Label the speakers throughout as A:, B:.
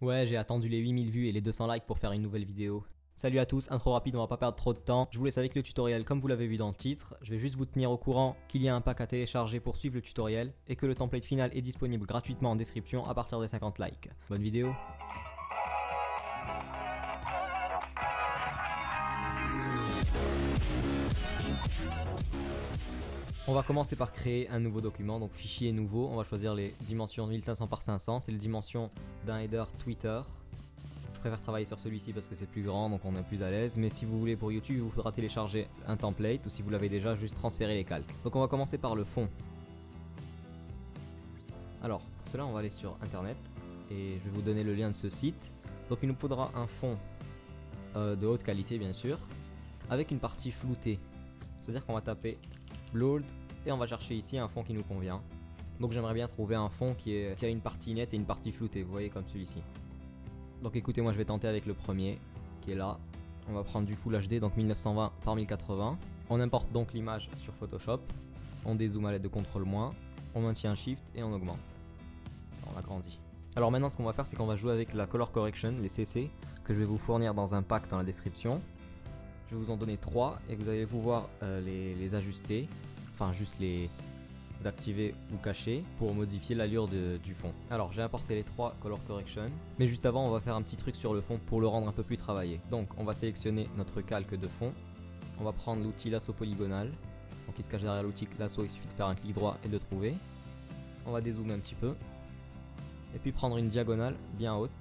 A: Ouais, j'ai attendu les 8000 vues et les 200 likes pour faire une nouvelle vidéo. Salut à tous, intro rapide, on va pas perdre trop de temps. Je vous laisse avec le tutoriel comme vous l'avez vu dans le titre. Je vais juste vous tenir au courant qu'il y a un pack à télécharger pour suivre le tutoriel et que le template final est disponible gratuitement en description à partir des 50 likes. Bonne vidéo. On va commencer par créer un nouveau document, donc fichier nouveau. On va choisir les dimensions 1500 par 500, c'est les dimensions d'un header Twitter. Je préfère travailler sur celui-ci parce que c'est plus grand, donc on est plus à l'aise. Mais si vous voulez pour YouTube, il vous faudra télécharger un template ou si vous l'avez déjà, juste transférer les calques. Donc on va commencer par le fond. Alors pour cela, on va aller sur internet et je vais vous donner le lien de ce site. Donc il nous faudra un fond de haute qualité bien sûr, avec une partie floutée. C'est-à-dire qu'on va taper Blurred et on va chercher ici un fond qui nous convient. Donc j'aimerais bien trouver un fond qui a une partie nette et une partie floutée, vous voyez, comme celui-ci. Donc écoutez, moi je vais tenter avec le premier qui est là. On va prendre du Full HD, donc 1920 par 1080. On importe donc l'image sur Photoshop. On dézoome à l'aide de CTRL-, on maintient Shift et on augmente. On agrandit. Alors maintenant ce qu'on va faire, c'est qu'on va jouer avec la Color Correction, les CC, que je vais vous fournir dans un pack dans la description. Je vais vous en donner 3 et vous allez pouvoir les ajuster, enfin juste les activer ou cacher pour modifier l'allure du fond. Alors j'ai importé les 3 Color Correction, mais juste avant on va faire un petit truc sur le fond pour le rendre un peu plus travaillé. Donc on va sélectionner notre calque de fond, on va prendre l'outil lasso polygonal, donc il se cache derrière l'outil lasso, il suffit de faire un clic droit et de trouver. On va dézoomer un petit peu, et puis prendre une diagonale bien haute,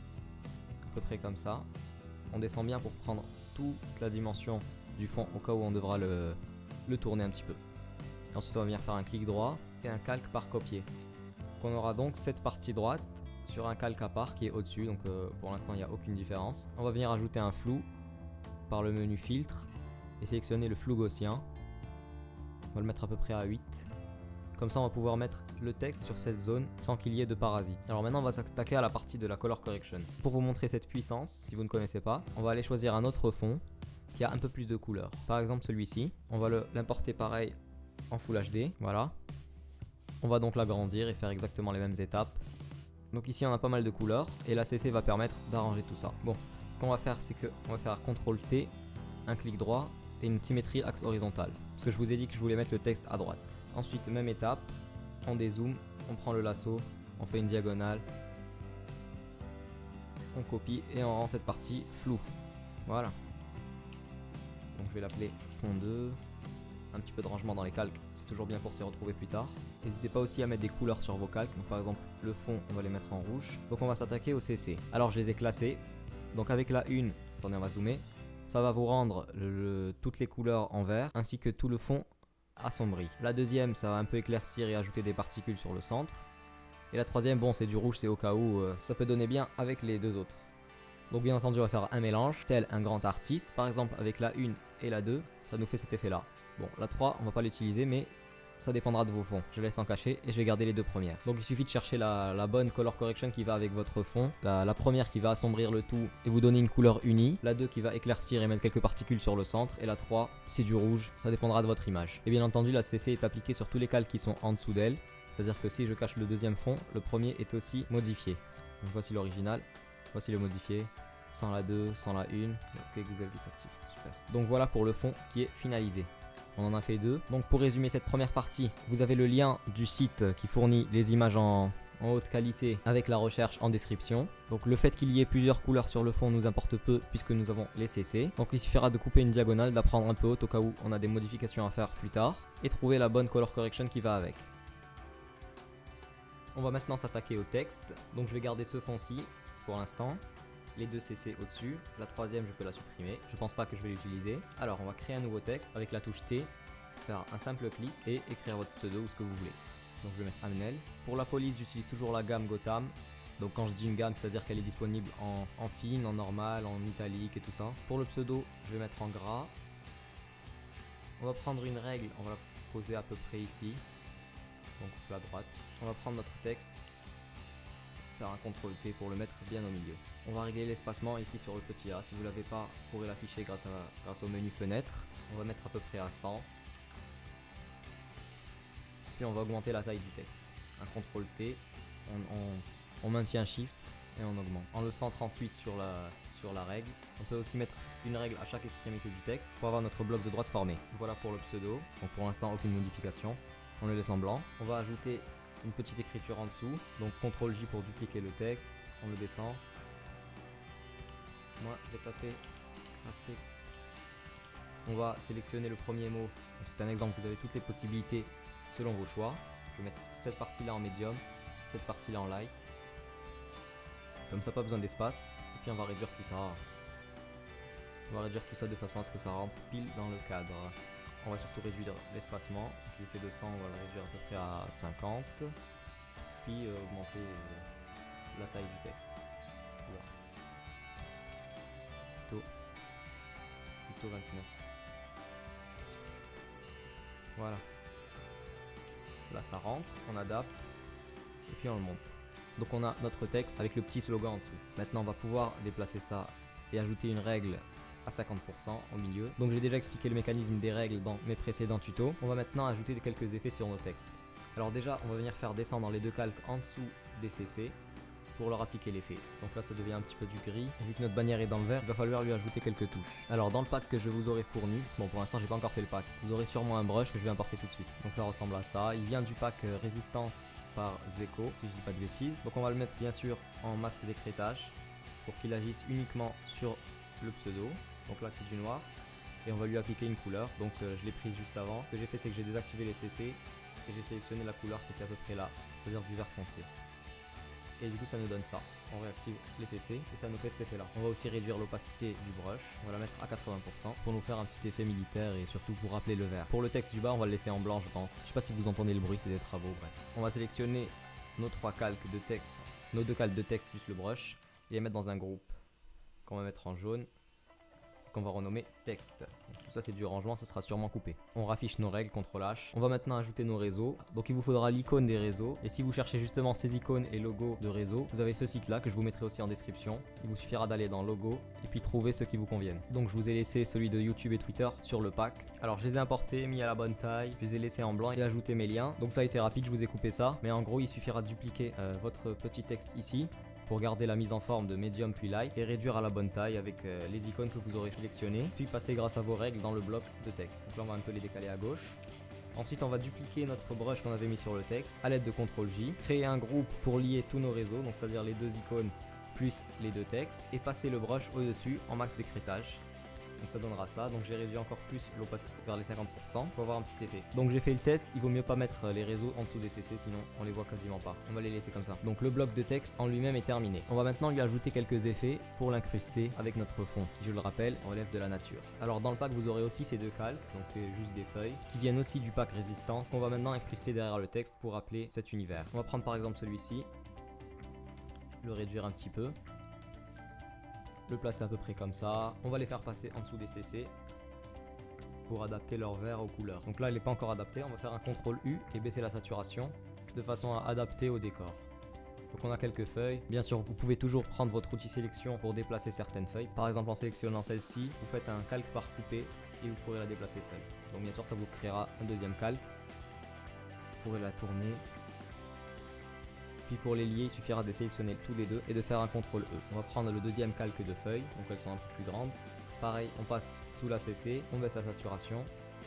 A: à peu près comme ça. On descend bien pour prendre toute la dimension du fond au cas où on devra le tourner un petit peu. Et ensuite on va venir faire un clic droit et un calque par copier. Donc on aura donc cette partie droite sur un calque à part qui est au dessus, donc pour l'instant il n'y a aucune différence. On va venir ajouter un flou par le menu filtre et sélectionner le flou gaussien. On va le mettre à peu près à 8. Comme ça on va pouvoir mettre le texte sur cette zone sans qu'il y ait de parasites. Alors maintenant on va s'attaquer à la partie de la color correction. Pour vous montrer cette puissance, si vous ne connaissez pas, on va aller choisir un autre fond qui a un peu plus de couleurs. Par exemple celui-ci, on va l'importer pareil en Full HD, voilà. On va donc l'agrandir et faire exactement les mêmes étapes. Donc ici on a pas mal de couleurs et la CC va permettre d'arranger tout ça. Bon, ce qu'on va faire c'est qu'on va faire CTRL T, un clic droit et une symétrie axe horizontal. Parce que je vous ai dit que je voulais mettre le texte à droite. Ensuite, même étape, on dézoome, on prend le lasso, on fait une diagonale, on copie et on rend cette partie floue. Voilà. Donc je vais l'appeler fond 2. Un petit peu de rangement dans les calques, c'est toujours bien pour s'y retrouver plus tard. N'hésitez pas aussi à mettre des couleurs sur vos calques. Donc par exemple, le fond, on va les mettre en rouge. Donc on va s'attaquer au CC. Alors je les ai classés. Donc avec la 1, attendez, on va zoomer. Ça va vous rendre toutes les couleurs en vert ainsi que tout le fond assombri. La deuxième, ça va un peu éclaircir et ajouter des particules sur le centre. Et la troisième, bon, c'est du rouge, c'est au cas où ça peut donner bien avec les deux autres. Donc bien entendu, on va faire un mélange, tel un grand artiste. Par exemple, avec la 1 et la 2, ça nous fait cet effet-là. Bon, la 3, on va pas l'utiliser, mais ça dépendra de vos fonds. Je laisse en cacher et je vais garder les deux premières. Donc il suffit de chercher la bonne color correction qui va avec votre fond. La première qui va assombrir le tout et vous donner une couleur unie. La 2 qui va éclaircir et mettre quelques particules sur le centre. Et la 3, c'est du rouge, ça dépendra de votre image. Et bien entendu, la CC est appliquée sur tous les calques qui sont en dessous d'elle. C'est-à-dire que si je cache le deuxième fond, le premier est aussi modifié. Donc voici l'original, voici le modifié. Sans la 2, sans la 1. Ok, Google qui s'active, super. Donc voilà pour le fond qui est finalisé. On en a fait 2. Donc pour résumer cette première partie, vous avez le lien du site qui fournit les images en haute qualité avec la recherche en description. Donc le fait qu'il y ait plusieurs couleurs sur le fond nous importe peu puisque nous avons les CC. Donc il suffira de couper une diagonale, d'apprendre un peu haute au cas où on a des modifications à faire plus tard et trouver la bonne color correction qui va avec. On va maintenant s'attaquer au texte. Donc je vais garder ce fond-ci pour l'instant. Les deux CC au-dessus, la troisième je peux la supprimer, je pense pas que je vais l'utiliser. Alors on va créer un nouveau texte avec la touche T, faire un simple clic et écrire votre pseudo ou ce que vous voulez. Donc je vais mettre Amnel. Pour la police j'utilise toujours la gamme Gotham. Donc quand je dis une gamme, c'est à dire qu'elle est disponible en fine, en normal, en italique et tout ça. Pour le pseudo, je vais mettre en gras. On va prendre une règle, on va la poser à peu près ici. Donc à droite. On va prendre notre texte. Faire un CTRL T pour le mettre bien au milieu. On va régler l'espacement ici sur le petit A. Si vous ne l'avez pas, vous pourrez l'afficher grâce au menu fenêtre. On va mettre à peu près à 100. Puis on va augmenter la taille du texte. Un CTRL T, on maintient Shift et on augmente. On le centre ensuite sur la règle. On peut aussi mettre une règle à chaque extrémité du texte pour avoir notre bloc de droite formé. Voilà pour le pseudo. Donc pour l'instant aucune modification. On le laisse en blanc. On va ajouter une petite écriture en dessous. Donc CTRL-J pour dupliquer le texte. On le descend. Moi je vais taper café. On va sélectionner le premier mot. C'est un exemple, vous avez toutes les possibilités selon vos choix. Je vais mettre cette partie là en médium, cette partie là en light. Comme ça, pas besoin d'espace. Et puis on va réduire tout ça. On va réduire tout ça de façon à ce que ça rentre pile dans le cadre. On va surtout réduire l'espacement. Donc il fait 200, on va le réduire à peu près à 50. Puis augmenter la taille du texte. Voilà. Plutôt 29. Voilà. Là ça rentre, on adapte et puis on le monte. Donc on a notre texte avec le petit slogan en dessous. Maintenant on va pouvoir déplacer ça et ajouter une règle à 50% au milieu. Donc j'ai déjà expliqué le mécanisme des règles dans mes précédents tutos. On va maintenant ajouter quelques effets sur nos textes. Alors déjà on va venir faire descendre les deux calques en dessous des CC pour leur appliquer l'effet. Donc là ça devient un petit peu du gris. Et vu que notre bannière est dans le vert, il va falloir lui ajouter quelques touches. Alors dans le pack que je vous aurai fourni, bon pour l'instant j'ai pas encore fait le pack, vous aurez sûrement un brush que je vais importer tout de suite. Donc ça ressemble à ça. Il vient du pack résistance par Zeko, si je dis pas de bêtises. Donc on va le mettre bien sûr en masque d'écrêtage pour qu'il agisse uniquement sur le pseudo. Donc là c'est du noir. Et on va lui appliquer une couleur. Donc je l'ai prise juste avant. Ce que j'ai fait c'est que j'ai désactivé les CC et j'ai sélectionné la couleur qui était à peu près là, c'est-à-dire du vert foncé. Et du coup ça nous donne ça. On réactive les CC et ça nous fait cet effet là. On va aussi réduire l'opacité du brush. On va la mettre à 80% pour nous faire un petit effet militaire et surtout pour rappeler le vert. Pour le texte du bas on va le laisser en blanc je pense. Je sais pas si vous entendez le bruit, c'est des travaux, bref. On va sélectionner nos trois calques de texte, nos deux calques de texte plus le brush et les mettre dans un groupe qu'on va mettre en jaune, qu'on va renommer texte. Donc, tout ça c'est du rangement, ce sera sûrement coupé. On raffiche nos règles, CTRL H. On va maintenant ajouter nos réseaux. Donc il vous faudra l'icône des réseaux. Et si vous cherchez justement ces icônes et logos de réseaux, vous avez ce site là que je vous mettrai aussi en description. Il vous suffira d'aller dans logo et puis trouver ceux qui vous conviennent. Donc je vous ai laissé celui de YouTube et Twitter sur le pack. Alors je les ai importés, mis à la bonne taille, je les ai laissés en blanc et ajouté mes liens. Donc ça a été rapide, je vous ai coupé ça. Mais en gros il suffira de dupliquer votre petit texte ici pour garder la mise en forme de medium puis light et réduire à la bonne taille avec les icônes que vous aurez sélectionnées, puis passer grâce à vos règles dans le bloc de texte. Donc là on va un peu les décaler à gauche. Ensuite on va dupliquer notre brush qu'on avait mis sur le texte à l'aide de CTRL-J, créer un groupe pour lier tous nos réseaux, donc c'est-à-dire les deux icônes plus les deux textes, et passer le brush au-dessus en max d'écrêtage. Donc ça donnera ça, donc j'ai réduit encore plus l'opacité vers les 50% pour avoir un petit effet. Donc j'ai fait le test, il vaut mieux pas mettre les réseaux en dessous des CC sinon on les voit quasiment pas. On va les laisser comme ça. Donc le bloc de texte en lui-même est terminé. On va maintenant lui ajouter quelques effets pour l'incruster avec notre fond qui, je le rappelle, relève de la nature. Alors dans le pack vous aurez aussi ces deux calques, donc c'est juste des feuilles qui viennent aussi du pack résistance. On va maintenant incruster derrière le texte pour rappeler cet univers. On va prendre par exemple celui-ci, le réduire un petit peu, le placer à peu près comme ça. On va les faire passer en dessous des CC pour adapter leur vert aux couleurs. Donc là il n'est pas encore adapté, on va faire un CTRL-U et baisser la saturation de façon à adapter au décor. Donc on a quelques feuilles. Bien sûr vous pouvez toujours prendre votre outil sélection pour déplacer certaines feuilles. Par exemple en sélectionnant celle-ci, vous faites un calque par coupé et vous pourrez la déplacer seule. Donc bien sûr ça vous créera un deuxième calque. Vous pourrez la tourner. Puis pour les lier, il suffira de sélectionner tous les deux et de faire un CTRL-E. On va prendre le deuxième calque de feuilles, donc elles sont un peu plus grandes. Pareil, on passe sous la CC, on baisse la saturation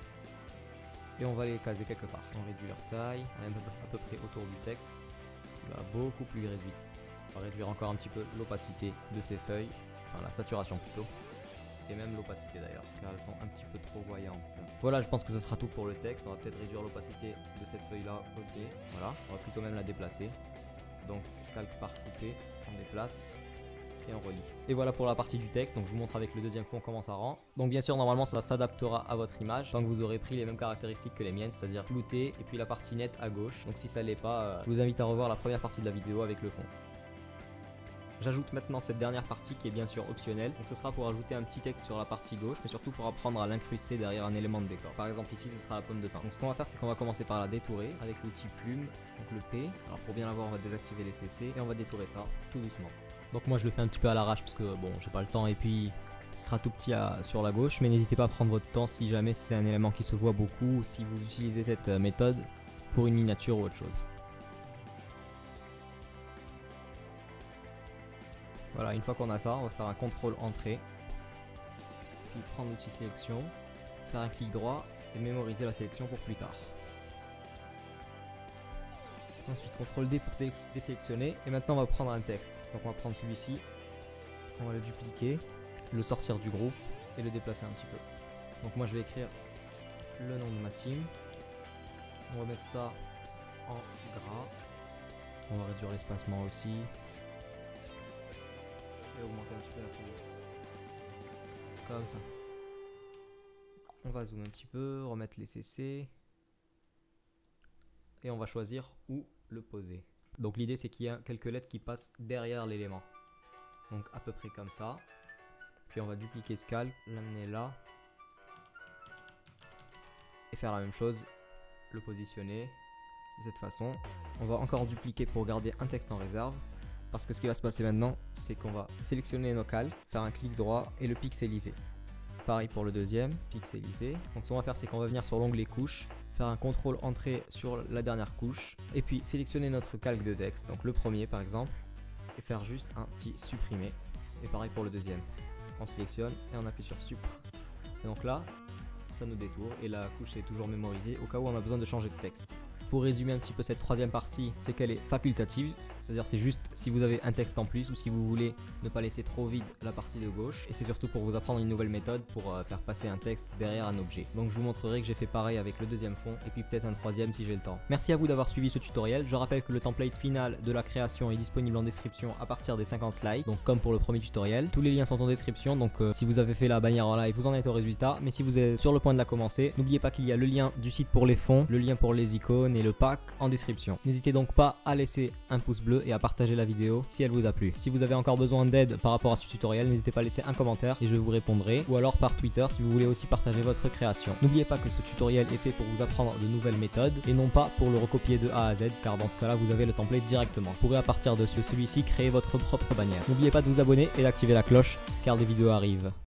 A: et on va les caser quelque part. On réduit leur taille, on est à peu près autour du texte. Là, beaucoup plus réduit. On va réduire encore un petit peu l'opacité de ces feuilles, enfin la saturation plutôt. Et même l'opacité d'ailleurs, car elles sont un petit peu trop voyantes. Voilà, je pense que ce sera tout pour le texte. On va peut-être réduire l'opacité de cette feuille là aussi. Voilà, on va plutôt même la déplacer. Donc calque par coupé, on déplace et on relie. Et voilà pour la partie du texte, donc je vous montre avec le deuxième fond comment ça rend. Donc bien sûr normalement ça s'adaptera à votre image, tant que vous aurez pris les mêmes caractéristiques que les miennes, c'est-à-dire flouté et puis la partie nette à gauche. Donc si ça l'est pas, je vous invite à revoir la première partie de la vidéo avec le fond. J'ajoute maintenant cette dernière partie qui est bien sûr optionnelle, donc ce sera pour ajouter un petit texte sur la partie gauche, mais surtout pour apprendre à l'incruster derrière un élément de décor. Par exemple ici ce sera la pomme de pin. Donc ce qu'on va faire c'est qu'on va commencer par la détourer avec l'outil plume, donc le P. Alors pour bien la voir on va désactiver les CC et on va détourer ça tout doucement. Donc moi je le fais un petit peu à l'arrache parce que bon j'ai pas le temps et puis ce sera tout petit sur la gauche, mais n'hésitez pas à prendre votre temps si jamais c'est un élément qui se voit beaucoup ou si vous utilisez cette méthode pour une miniature ou autre chose. Voilà, une fois qu'on a ça, on va faire un contrôle entrée. Puis prendre l'outil sélection, faire un clic droit et mémoriser la sélection pour plus tard. Ensuite CTRL D pour désélectionner. Et maintenant on va prendre un texte. Donc on va prendre celui-ci, on va le dupliquer, le sortir du groupe et le déplacer un petit peu. Donc moi je vais écrire le nom de ma team. On va mettre ça en gras. On va réduire l'espacement aussi. Et augmenter un petit peu la police. Comme ça. On va zoomer un petit peu, remettre les CC. Et on va choisir où le poser. Donc l'idée c'est qu'il y a quelques lettres qui passent derrière l'élément. Donc à peu près comme ça. Puis on va dupliquer ce calque, l'amener là. Et faire la même chose, le positionner de cette façon. On va encore dupliquer pour garder un texte en réserve. Parce que ce qui va se passer maintenant, c'est qu'on va sélectionner nos calques, faire un clic droit et le pixeliser. Pareil pour le deuxième, pixeliser. Donc ce qu'on va faire, c'est qu'on va venir sur l'onglet couche, faire un contrôle entrée sur la dernière couche, et puis sélectionner notre calque de texte, donc le premier par exemple, et faire juste un petit supprimer. Et pareil pour le deuxième. On sélectionne et on appuie sur supr. Et donc là, ça nous détourne et la couche est toujours mémorisée au cas où on a besoin de changer de texte. Pour résumer un petit peu cette troisième partie, c'est qu'elle est facultative, c'est-à-dire c'est juste si vous avez un texte en plus ou si vous voulez ne pas laisser trop vide la partie de gauche. Et c'est surtout pour vous apprendre une nouvelle méthode pour faire passer un texte derrière un objet. Donc je vous montrerai que j'ai fait pareil avec le deuxième fond et puis peut-être un troisième si j'ai le temps. Merci à vous d'avoir suivi ce tutoriel. Je rappelle que le template final de la création est disponible en description à partir des 50 likes, donc comme pour le premier tutoriel. Tous les liens sont en description, donc si vous avez fait la bannière en live, vous en êtes au résultat. Mais si vous êtes sur le point de la commencer, n'oubliez pas qu'il y a le lien du site pour les fonds, le lien pour les icônes et le pack en description. N'hésitez donc pas à laisser un pouce bleu et à partager la vidéo si elle vous a plu. Si vous avez encore besoin d'aide par rapport à ce tutoriel, n'hésitez pas à laisser un commentaire et je vous répondrai, ou alors par Twitter si vous voulez aussi partager votre création. N'oubliez pas que ce tutoriel est fait pour vous apprendre de nouvelles méthodes et non pas pour le recopier de A à Z, car dans ce cas là vous avez le template directement. Vous pourrez à partir de celui-ci créer votre propre bannière. N'oubliez pas de vous abonner et d'activer la cloche car des vidéos arrivent.